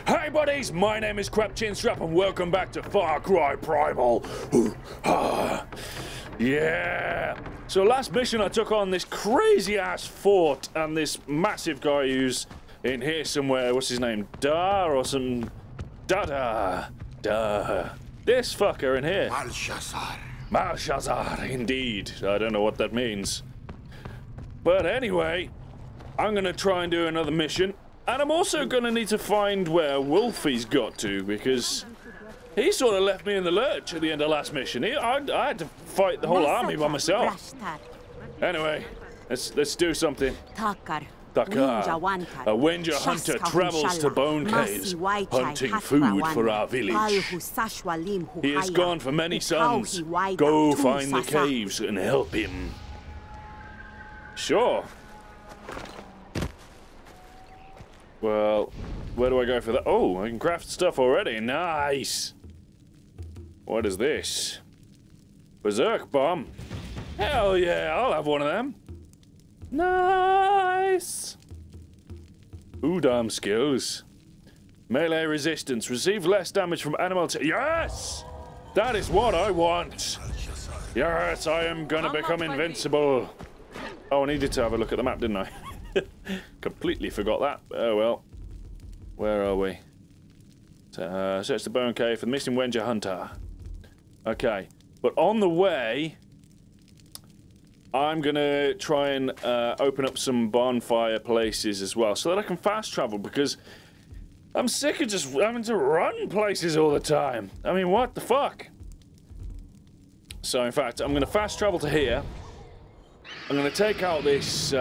Hey buddies, my name is Crap Chinstrap and welcome back to Cry Primal. Yeah. So last mission I took on this crazy ass fort and this massive guy who's in here somewhere. What's his name? Da or some Da. This fucker in here. Malshazar, indeed. I don't know what that means. But anyway, I'm gonna try and do another mission. And I'm also gonna need to find where Wolfie's got to, because he sort of left me in the lurch at the end of last mission. I had to fight the whole army by myself. Anyway, let's do something. Takar, a Wenja hunter travels to bone caves, hunting food for our village. He has gone for many suns. Go find the caves and help him. Sure. Well, where do I go for that? Oh, I can craft stuff already. Nice. What is this? Berserk bomb. Hell yeah, I'll have one of them. Nice. Udam skills. Melee resistance. Receive less damage from animal. Yes! That is what I want. Yes, I am gonna become invincible. Oh, I needed to have a look at the map, didn't I? Completely forgot that. Oh well. Where are we? Search the bone cave for the missing Wenja hunter. Okay. But on the way, I'm gonna try and open up some bonfire places as well, so that I can fast travel, because I'm sick of just having to run places all the time. I mean, what the fuck? So in fact, I'm gonna fast travel to here. I'm gonna take out this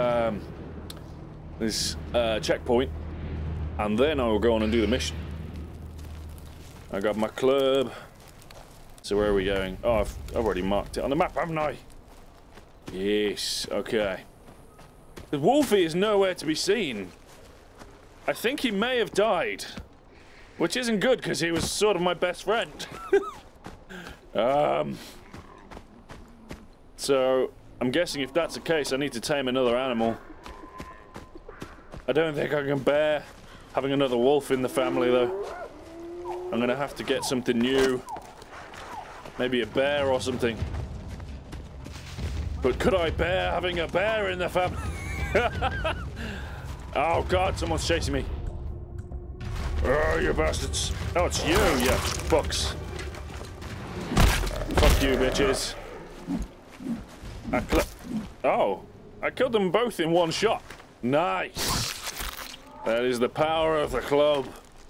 checkpoint, and then I will go on and do the mission. I got my club. So where are we going? Oh, I've already marked it on the map, haven't I? Yes, okay. The Wolfie is nowhere to be seen. I think he may have died, which isn't good because he was sort of my best friend. So I'm guessing if that's the case, I need to tame another animal. I don't think I can bear having another wolf in the family, though. I'm gonna have to get something new. Maybe a bear or something. But could I bear having a bear in the family? Oh god, someone's chasing me. Oh, you bastards. Oh, it's you, you fucks. Fuck you, bitches. I killed them both in one shot. Nice. That is the power of the club.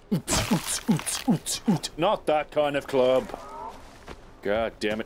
Not that kind of club. God damn it.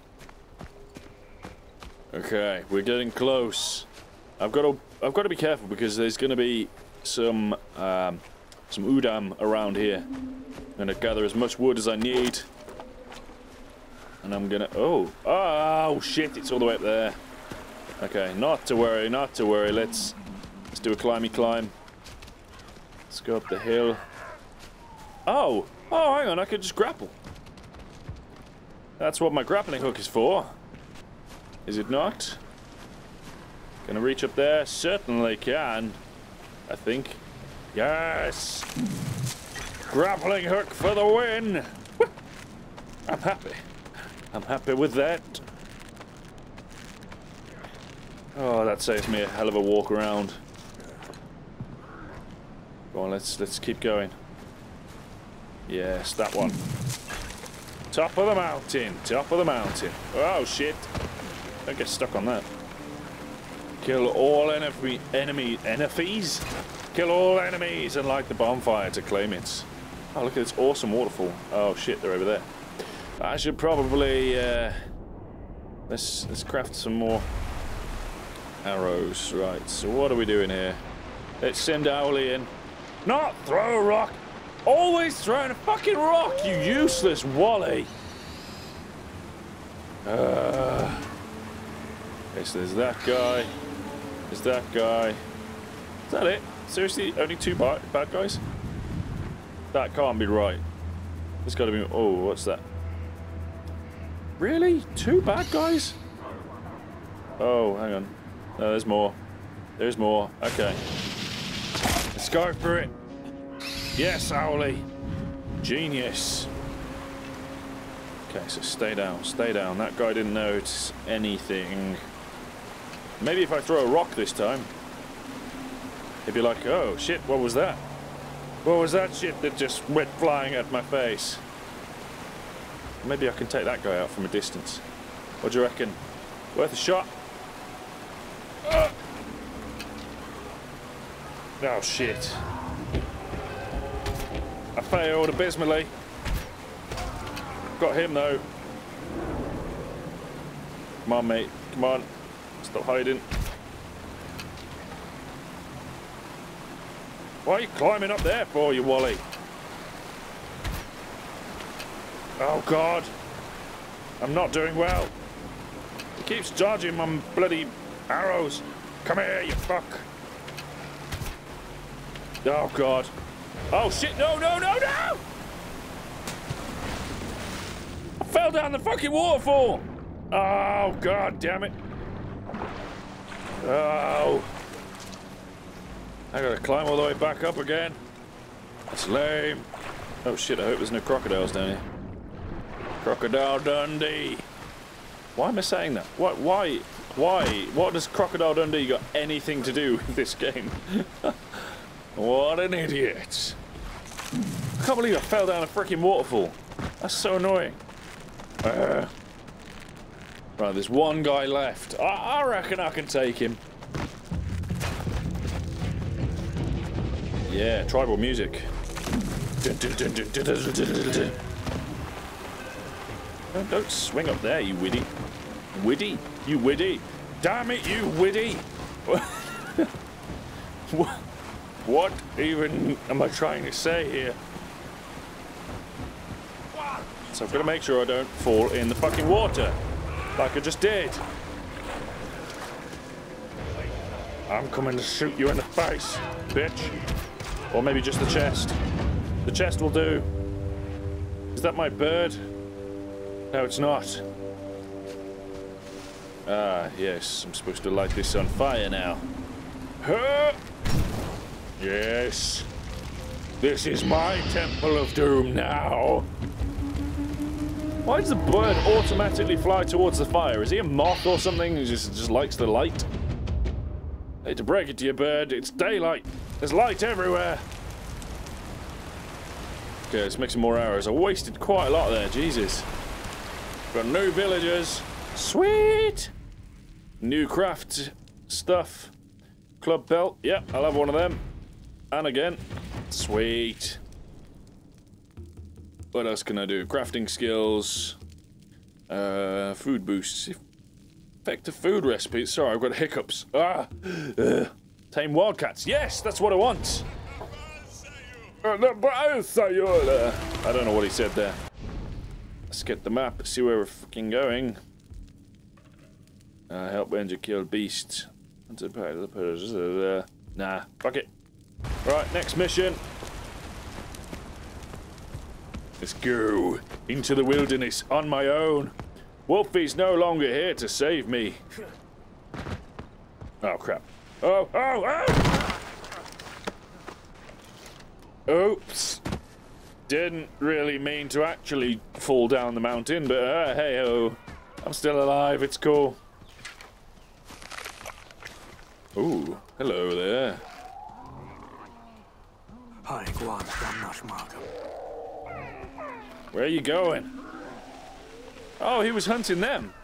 Okay, we're getting close. I've got to be careful because there's going to be some udam around here. I'm going to gather as much wood as I need. And I'm going to... Oh shit, it's all the way up there. Okay, not to worry, not to worry. Let's do a climby climb. Let's go up the hill. Oh, hang on, I could just grapple. That's what my grappling hook is for. Is it not? Can I reach up there? Certainly can. I think. Yes! Grappling hook for the win! I'm happy. I'm happy with that. Oh, that saves me a hell of a walk around. Go on, let's keep going. Yes, that one. Top of the mountain, top of the mountain. Oh shit! Don't get stuck on that. Kill all enemies. Kill all enemies and light the bonfire to claim it. Oh, look at this awesome waterfall. Oh shit, they're over there. I should probably let's craft some more arrows. Right. So what are we doing here? Let's send Owly in. Not throw a rock. Always throwing a fucking rock, you useless Wally. Okay, so there's that guy. There's that guy. Is that it? Seriously? Only two bad guys? That can't be right. There's gotta be... Oh, what's that? Really? Two bad guys? Oh, hang on. No, there's more. There's more. Okay. Let's go for it. Yes, Owly. Genius. Okay, so stay down, stay down. That guy didn't notice anything. Maybe if I throw a rock this time, he'd be like, oh shit, what was that? What was that shit that just went flying at my face? Maybe I can take that guy out from a distance. What do you reckon? Worth a shot? Oh shit. I failed abysmally. Got him though. Come on, mate. Come on. Stop hiding. What are you climbing up there for, you Wally? Oh god. I'm not doing well. He keeps dodging my bloody arrows. Come here, you fuck. Oh god. Oh shit, no, no, no, no! I fell down the fucking waterfall! Oh god damn it. Oh. I gotta climb all the way back up again. That's lame. Oh shit, I hope there's no crocodiles down here. Crocodile Dundee. Why am I saying that? Why? What does Crocodile Dundee got anything to do with this game? What an idiot. I can't believe I fell down a freaking waterfall. That's so annoying. Right, there's one guy left. I reckon I can take him. Yeah, tribal music. Don't swing up there, you widdy. Widdy? You widdy? Damn it, you widdy! What even am I trying to say here? So I'm gonna make sure I don't fall in the fucking water, like I just did. I'm coming to shoot you in the face, bitch. Or maybe just the chest. The chest will do. Is that my bird? No, it's not. Ah, yes, I'm supposed to light this on fire now. Huh? Yes. This is my Temple of Doom now. Why does the bird automatically fly towards the fire? Is he a moth or something who just likes the light? I hate to break it to you, bird. It's daylight. There's light everywhere. Okay, let's make some more arrows. I wasted quite a lot there, Jesus. Got new villagers. Sweet! New craft stuff. Club belt. Yep, I'll have one of them. And again. Sweet. What else can I do? Crafting skills. Food boosts. Effective food recipes. Sorry, I've got hiccups. Tame wildcats. Yes, that's what I want. I don't know what he said there. Let's get the map, see where we're fucking going. Help Ranger kill beast. Nah, fuck it. Right, next mission. Let's go into the wilderness on my own. Wolfie's no longer here to save me. Oh crap. Oh, oh, oh! Oops. Didn't really mean to actually fall down the mountain, but hey-ho. I'm still alive, it's cool. Ooh, hello there. Where are you going? Oh, he was hunting them.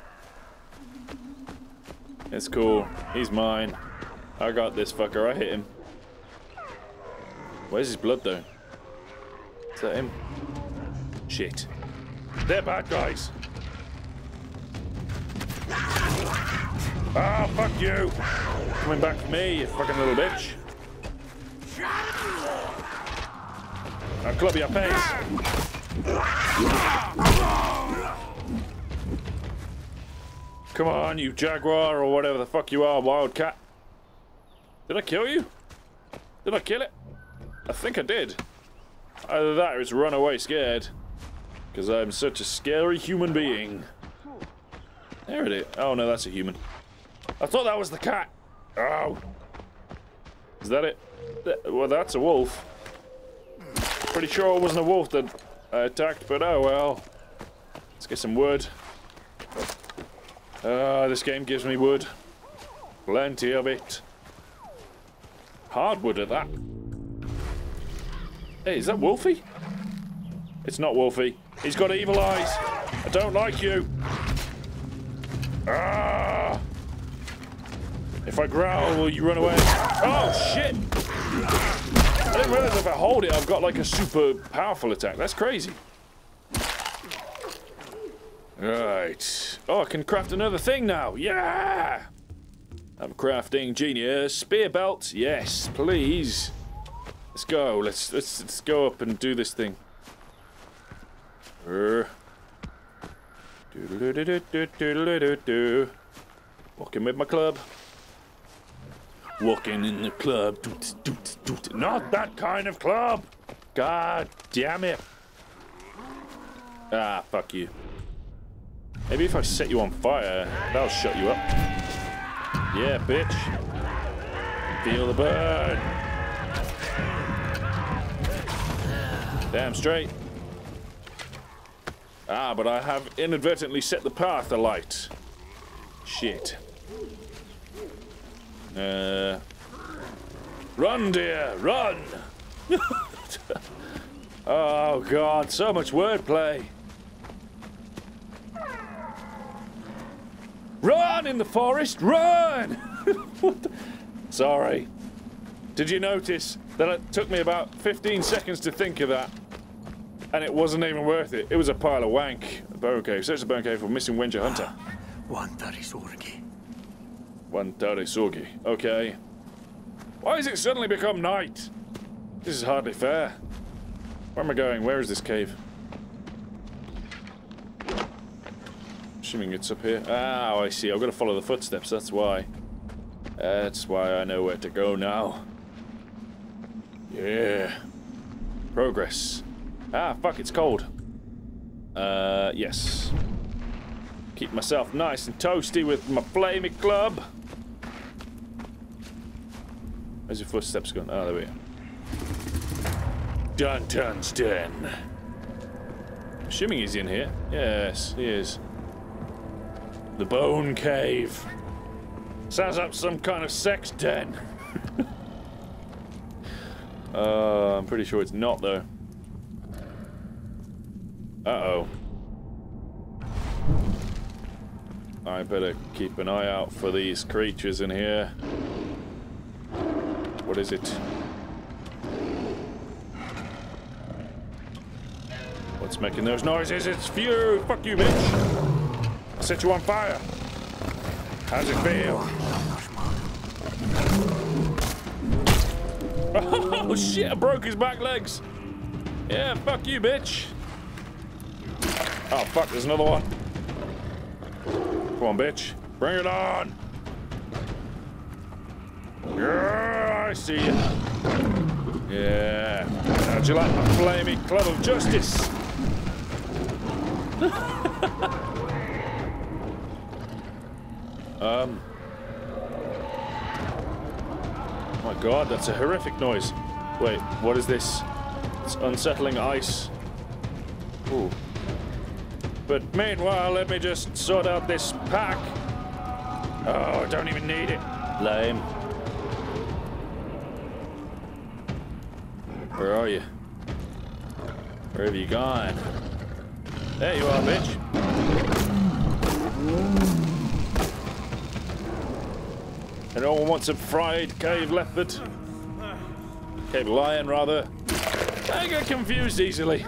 It's cool. He's mine. I got this fucker. I hit him. Where's his blood, though? Is that him? Shit. They're bad guys. Ah, fuck you. Coming back for me, you fucking little bitch. I'll club your face. Come on, you jaguar or whatever the fuck you are, wildcat. Did I kill you? Did I kill it? I think I did. Either that or it's run away scared. Because I'm such a scary human being. There it is. Oh no, that's a human. I thought that was the cat. Oh. Is that it? Well, that's a wolf. pretty sure it wasn't a wolf that I attacked, but oh well. Let's get some wood. This game gives me wood. Plenty of it. Hardwood at that. Hey, is that Wolfie? It's not Wolfie. He's got evil eyes. I don't like you. Ah! If I growl, will you run away? Oh, shit! I didn't realize if I hold it, I've got like a super powerful attack. That's crazy. Right. Oh, I can craft another thing now. Yeah! I'm a crafting genius. Spear belt. Yes, please. Let's go. Let's go up and do this thing. Walking with my club. Walking in the club. Not that kind of club. God damn it. Ah, fuck you. Maybe if I set you on fire, that'll shut you up. Yeah, bitch. Feel the burn. Damn straight. Ah, but I have inadvertently set the path alight. Shit. Run, dear, run! Oh, God, so much wordplay. Run in the forest, run! What the? Sorry. Did you notice that it took me about 15 seconds to think of that? And it wasn't even worth it. It was a pile of wank. A bone cave. Search the bone cave for missing Wenja hunter. One Tarisorgi. Okay. Why has it suddenly become night? This is hardly fair. Where am I going? Where is this cave? Assuming it's up here. Oh, I see. I've got to follow the footsteps. That's why. That's why I know where to go now. Yeah. Progress. Ah, fuck, it's cold. Yes. Keep myself nice and toasty with my flamey club. Where's your footsteps going? Oh, there we go. Duntan's den. Assuming he's in here. Yes, he is. The Bone Cave. Sounds like some kind of sex den. I'm pretty sure it's not, though. Uh-oh. I better keep an eye out for these creatures in here. What is it? What's making those noises? It's Few! Fuck you, bitch! I'll set you on fire! How's it feel? Oh shit, I broke his back legs! Yeah, fuck you, bitch! Oh fuck, there's another one. Come on, bitch. Bring it on! Yeah, I see you. Yeah. How'd you like my flaming club of justice? Oh my god, that's a horrific noise. Wait, what is this? It's unsettling ice. Ooh. But meanwhile, let me just sort out this pack. Oh, I don't even need it. Lame. Where are you? Where have you gone? There you are, bitch. Anyone wants a fried cave leopard? Cave lion, rather. I get confused easily.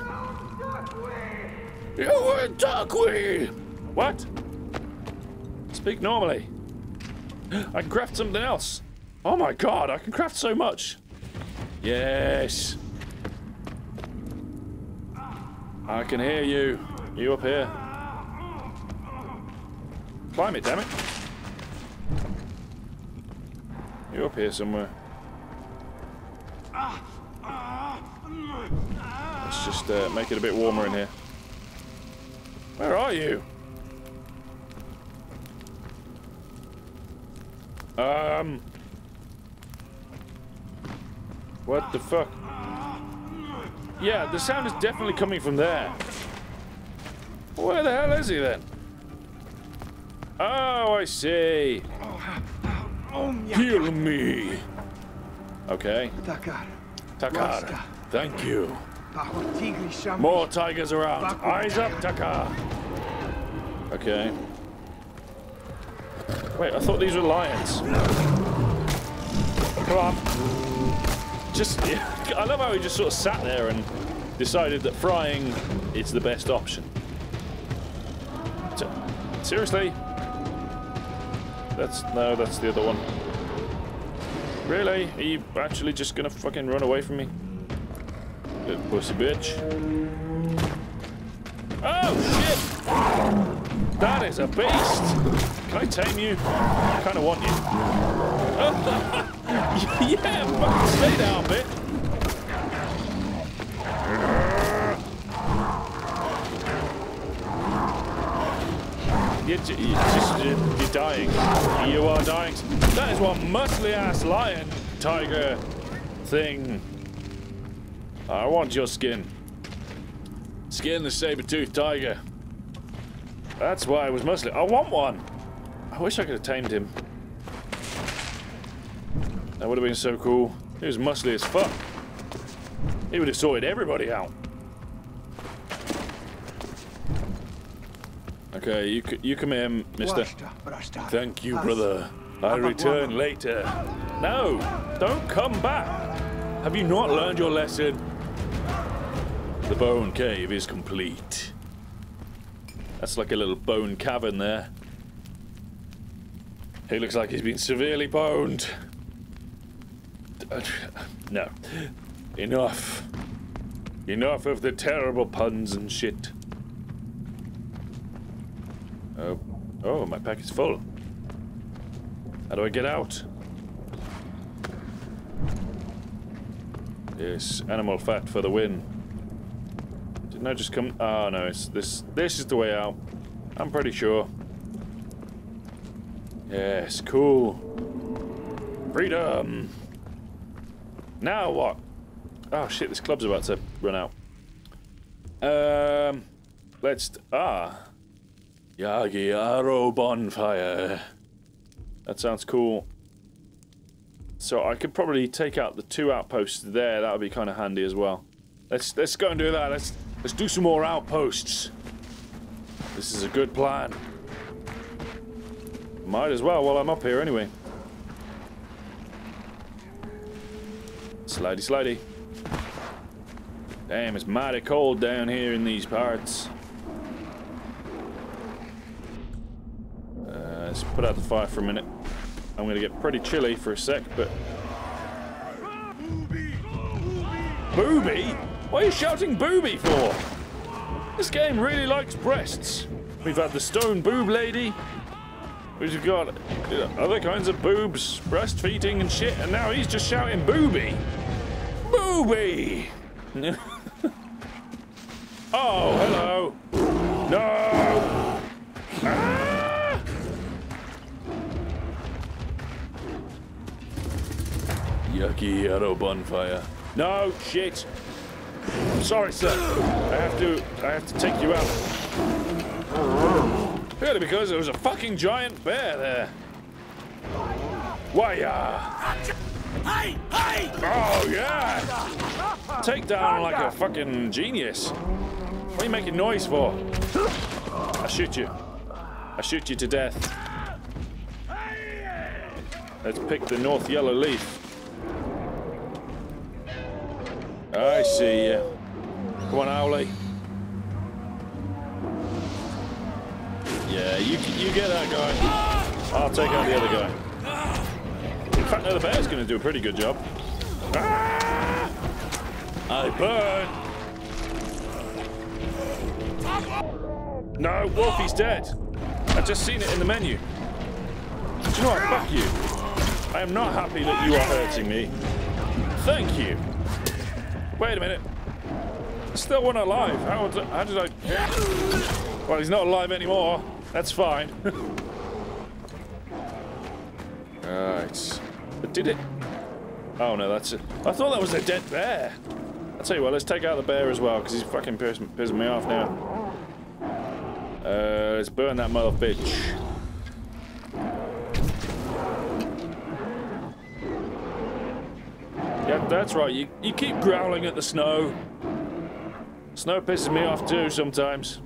You attack me! What? Speak normally. I can craft something else. Oh my god, I can craft so much. Yes. I can hear you. You up here. Climb it, damn it. You up here somewhere. Let's just make it a bit warmer in here. Where are you? What the fuck? Yeah, the sound is definitely coming from there. Where the hell is he then? Oh, I see. Heal me. Okay. Takar. Thank you. More tigers around. Eyes up, Takar. Okay. Wait, I thought these were lions. Come on. Just, I love how he just sort of sat there and decided that frying is the best option. Seriously? That's the other one. Really? Are you actually just gonna fucking run away from me? Little pussy bitch. Oh shit! That is a beast! Can I tame you? I kinda want you. Yeah, fucking stay down a bit. You're dying. You are dying. That is one muscly ass lion tiger thing. I want your skin. Skin the saber-toothed tiger. That's why I was muscly. I want one. I wish I could have tamed him. That would have been so cool. He was muscly as fuck. He would have sorted everybody out. Okay, you come here, mister. Thank you, brother. I'll return later. No, don't come back. Have you not learned your lesson? The bone cave is complete. That's like a little bone cavern there. He looks like he's been severely boned. No. Enough. Enough of the terrible puns and shit. Oh, my pack is full. How do I get out? Yes, animal fat for the win. Didn't I just come? Oh no, it's this. This is the way out. I'm pretty sure. Yes, cool. Freedom. Now what? Oh shit, this club's about to run out. Let's Yagi Arrow bonfire. That sounds cool. So I could probably take out the 2 outposts there. That would be kind of handy as well. Let's go and do that. Let's do some more outposts. This is a good plan. Might as well while I'm up here anyway. Slidey, slidey. Damn, it's mighty cold down here in these parts. Let's put out the fire for a minute. I'm gonna get pretty chilly for a sec, but... Booby? What are you shouting booby for? This game really likes breasts. We've had the stone boob lady. We've got other kinds of boobs, breastfeeding and shit, and now he's just shouting booby. Booby! Oh, hello. No! Ah! Yucky arrow bonfire. No, shit. Sorry, sir. I have to take you out. Purely because there was a fucking giant bear there. Why, Hey! Hey! Oh, yeah! Take down like a fucking genius. What are you making noise for? I shoot you. I shoot you to death. Let's pick the north yellow leaf. I see ya. Come on, Owly. Yeah, you get that guy. I'll take out the other guy. In fact, no, the bear's going to do a pretty good job. Ah! I burn. No, Wolfie's dead. I've just seen it in the menu. Do you know what? Fuck you. I am not happy that you are hurting me. Thank you. Wait a minute. Still one alive. How did I... Well, he's not alive anymore. That's fine. Right. But did it... Oh no, that's it. I thought that was a dead bear. I'll tell you what, let's take out the bear as well, because he's fucking pissing me off now. Let's burn that mother bitch. Yep, that's right. You keep growling at the snow. Snow pisses me off too sometimes.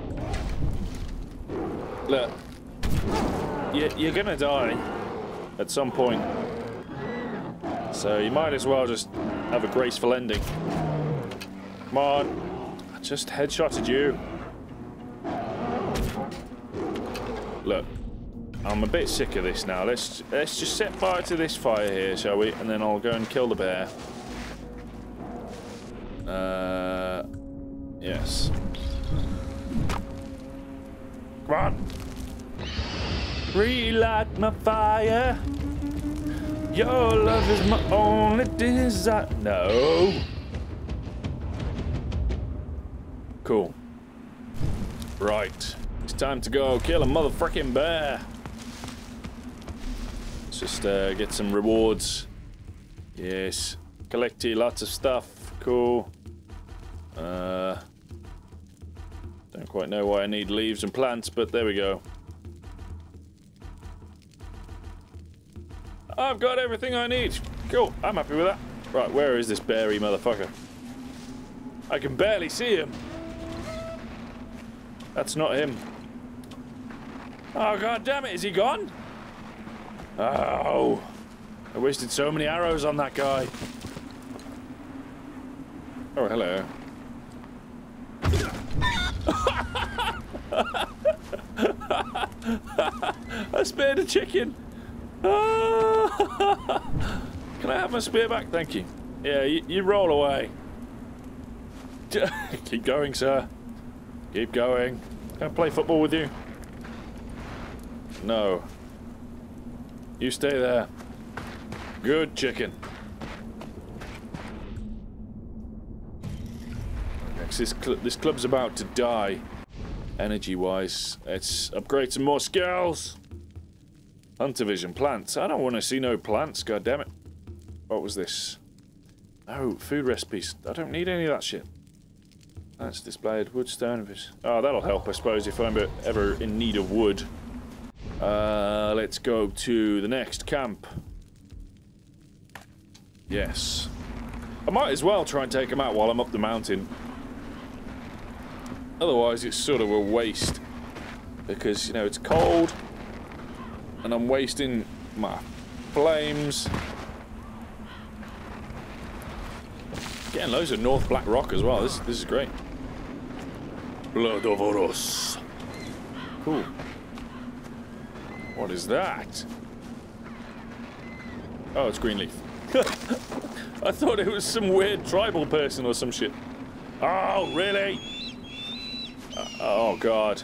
Look, you're gonna die at some point, so you might as well just have a graceful ending. Come on, I just headshotted you. Look, I'm a bit sick of this now. Let's just set fire to this fire here, shall we? And then I'll go and kill the bear. Yes. Come on. Relight my fire. Your love is my only desire. No. Cool. Right. It's time to go kill a motherfucking bear. Let's just get some rewards. Yes. Collect lots of stuff. Cool. Don't quite know why I need leaves and plants, but there we go. I've got everything I need. Cool. I'm happy with that. Right, where is this beary motherfucker? I can barely see him. That's not him. Oh, god damn it, is he gone? Oh, I wasted so many arrows on that guy. Oh, hello. I spared a chicken. Can I have my spear back? Thank you. Yeah, you roll away. Keep going, sir. Keep going. Can I play football with you? No. You stay there. Good chicken. Next, this club's about to die. Energy-wise. Let's upgrade some more skills. Hunter vision. Plants. I don't want to see no plants, god damn it. What was this? Oh, food recipes. I don't need any of that shit. That's displayed. Wood, stone. Oh, that'll help, I suppose, if I'm ever in need of wood. Let's go to the next camp. Yes. I might as well try and take him out while I'm up the mountain. Otherwise, it's sort of a waste. Because, you know, it's cold. And I'm wasting my flames. Getting loads of North Black Rock as well. This is great. Blood of Oros. Cool. What is that? Oh, it's Greenleaf. I thought it was some weird tribal person or some shit. Oh, really? Oh, God.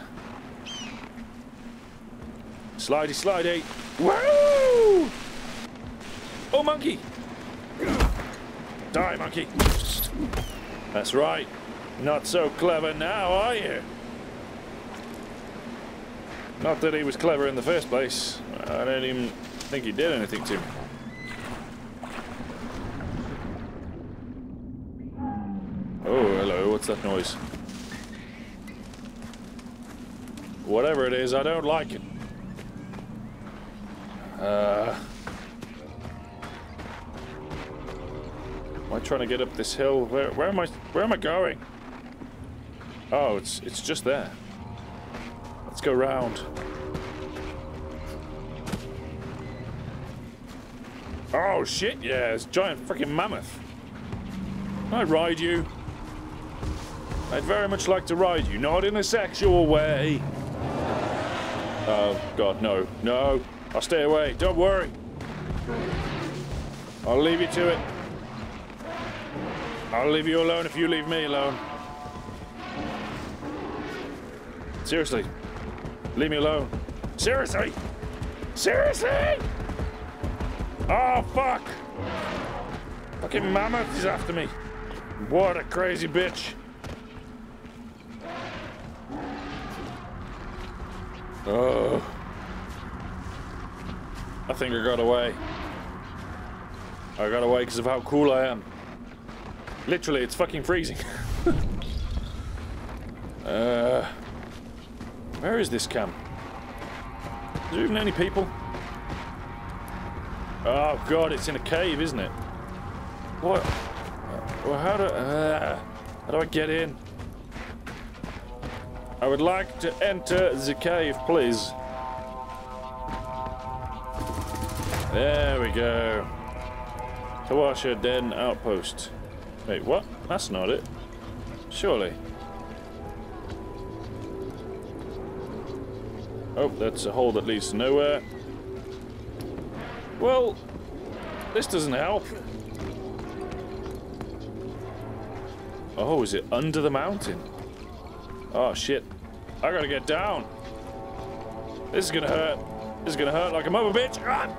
Slidey, slidey. Woo! Oh, monkey. Die, monkey. That's right. Not so clever now, are you? Not that he was clever in the first place. I don't even think he did anything to me. Oh, hello. What's that noise? Whatever it is, I don't like it. Am I trying to get up this hill? Where am I going? Oh, it's just there. Let's go round. Oh shit, yeah, it's a giant freaking mammoth. Can I ride you? I'd very much like to ride you, not in a sexual way. Oh god, no, no. I'll stay away, don't worry. I'll leave you to it. I'll leave you alone if you leave me alone. Seriously. Leave me alone. Seriously? Seriously? Oh, fuck. Fucking mammoth is after me. What a crazy bitch. Oh. I think I got away. I got away because of how cool I am. Literally, it's fucking freezing. Where is this camp? Is there even any people? Oh god, it's in a cave, isn't it? What? Well, how do I get in? I would like to enter the cave, please. There we go. Tawasha Den outpost. Wait, what? That's not it. Surely. Oh, that's a hole that leads to nowhere. Well, this doesn't help. Oh, is it under the mountain? Oh, shit. I gotta get down. This is gonna hurt. This is gonna hurt like a mother bitch. Ah!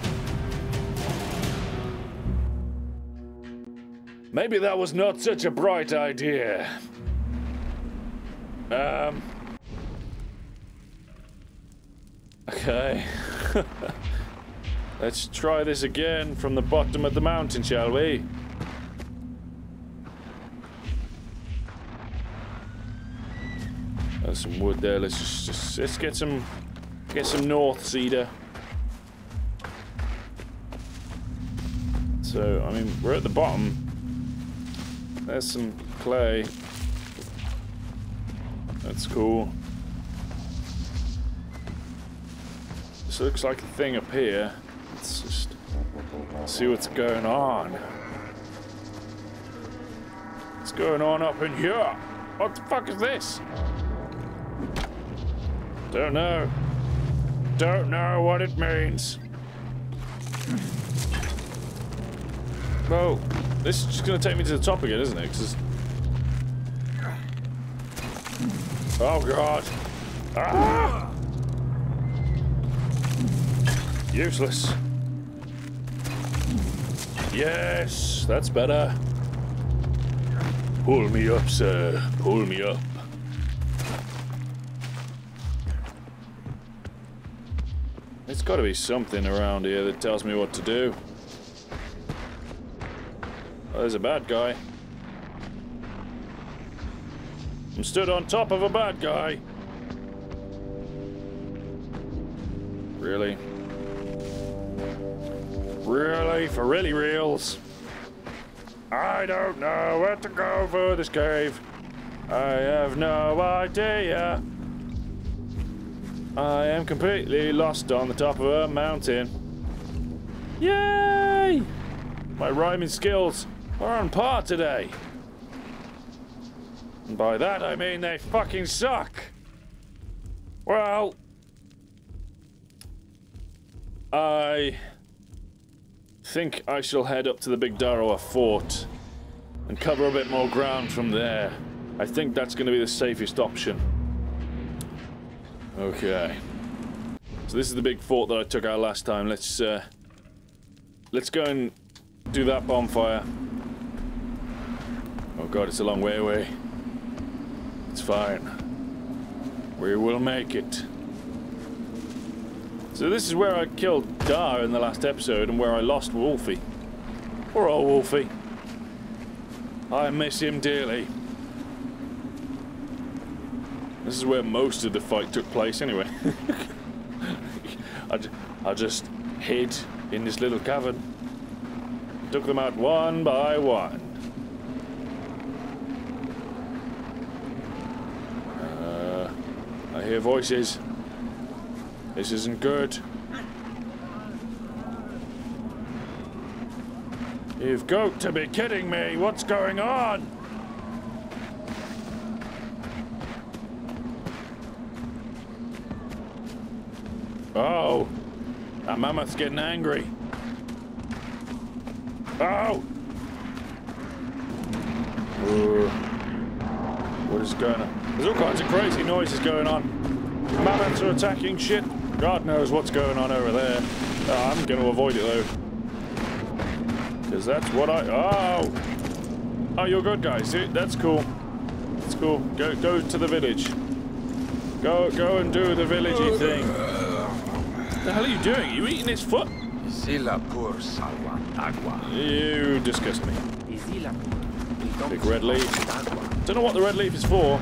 Maybe that was not such a bright idea. Okay. Let's try this again from the bottom of the mountain, shall we? There's some wood there. Let's get some north cedar. So, I mean, we're at the bottom. There's some clay. That's cool. This looks like a thing up here. Let's just see what's going on. What's going on up in here? What the fuck is this? Don't know. Don't know what it means. Well, this is just gonna take me to the top again, isn't it? 'Cause oh god. Ah! Useless. Yes, that's better. Pull me up, sir. Pull me up. There's got to be something around here that tells me what to do. Oh, there's a bad guy. I'm stood on top of a bad guy. Really? Really? For really reals? I don't know where to go for this cave. I have no idea. I am completely lost on the top of a mountain. Yay! My rhyming skills are on par today. And by that I mean they fucking suck. Well, I think I shall head up to the Big Darawa fort and cover a bit more ground from there. I think that's going to be the safest option. Okay. So this is the big fort that I took out last time. Let's go and do that bonfire. Oh god, it's a long way away. It's fine. We will make it. So this is where I killed Dar in the last episode and where I lost Wolfie. Poor old Wolfie. I miss him dearly. This is where most of the fight took place anyway. I just hid in this little cavern. Took them out one by one. I hear voices. This isn't good. You've got to be kidding me. What's going on? Oh, that mammoth's getting angry. Oh! What is going on? There's all kinds of crazy noises going on. Mammoths are attacking shit. God knows what's going on over there. Oh, I'm going to avoid it though. Because that's what I... Oh! Oh, you're good guys. See, that's cool. That's cool. Go to the village. Go and do the villagey thing. What the hell are you doing? Are you eating his foot? Zila pur salwa agua. You disgust me. Big red leaf. Don't know what the red leaf is for.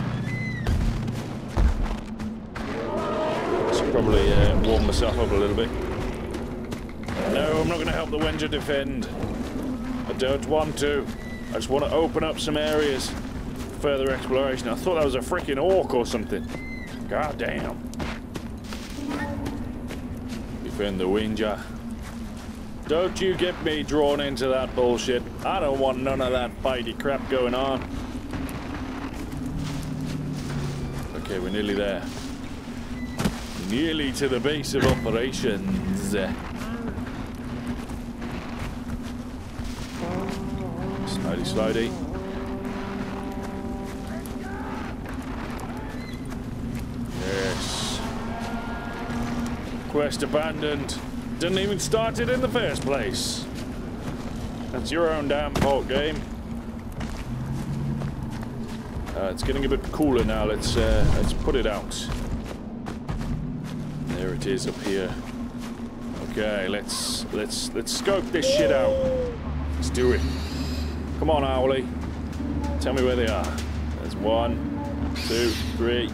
Should probably warm myself up a little bit. No, I'm not going to help the Wenger defend. I don't want to. I just want to open up some areas for further exploration. I thought that was a freaking orc or something. God damn. Defend the Wenger. Don't you get me drawn into that bullshit. I don't want none of that fighty crap going on. Okay, we're nearly there. Nearly to the base of operations. Slidey, slidey. Yes. Quest abandoned. Didn't even start it in the first place. That's your own damn fault, game. It's getting a bit cooler now. Let's put it out. There it is up here. Okay, let's scope this shit out. Let's do it. Come on, Owly. Tell me where they are. There's 1, 2, 3.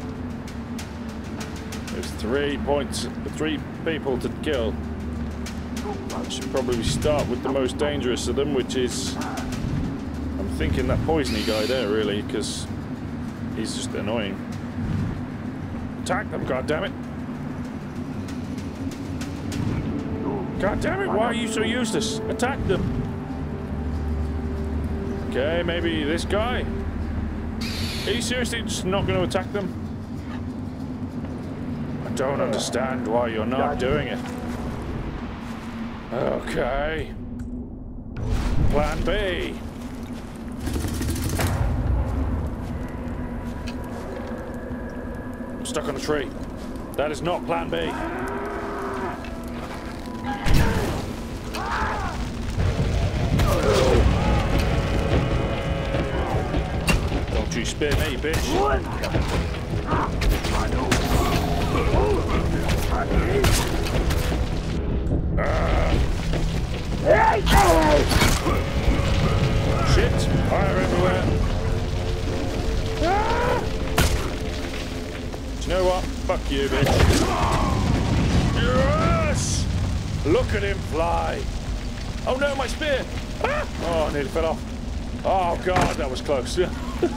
There's 3 points, 3 people to kill. I should probably start with the most dangerous of them, which is... I'm thinking that poisony guy there, really, because he's just annoying. Attack them, goddammit! Goddammit, why are you so useless? Attack them! Okay, maybe this guy? Are you seriously just not going to attack them? I don't understand why you're not doing it. Okay. Plan B. I'm stuck on a tree. That is not plan B. Don't you spit me, bitch. Shit! Fire everywhere! Do you know what? Fuck you, bitch. Yes! Look at him fly! Oh no, my spear! Ah! Oh, I nearly fell off. Oh god, that was close. That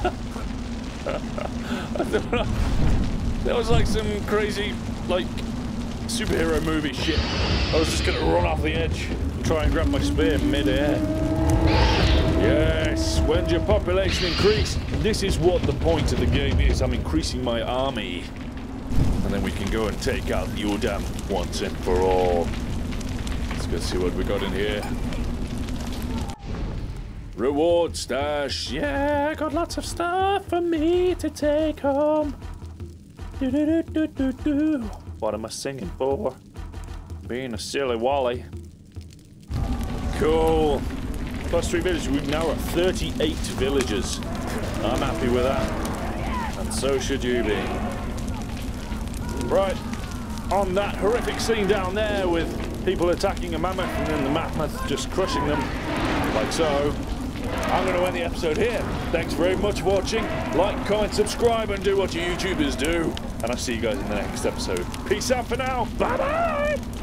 was like some crazy, like, superhero movie shit. I was just gonna run off the edge and try and grab my spear mid-air. Yes, when your population increase, this is what the point of the game is. I'm increasing my army. And then we can go and take out the Udam once and for all. Let's go see what we got in here. Reward stash. Yeah, I got lots of stuff for me to take home. Do-do-do-do-do-do. What am I singing for? Being a silly Wally. Cool. +3 villages. We've now got 38 villagers. I'm happy with that. And so should you be. Right. On that horrific scene down there with people attacking a mammoth and then the mammoth just crushing them, like so, I'm going to end the episode here. Thanks very much for watching. Like, comment, subscribe, and do what you YouTubers do. And I'll see you guys in the next episode. Peace out for now. Bye-bye!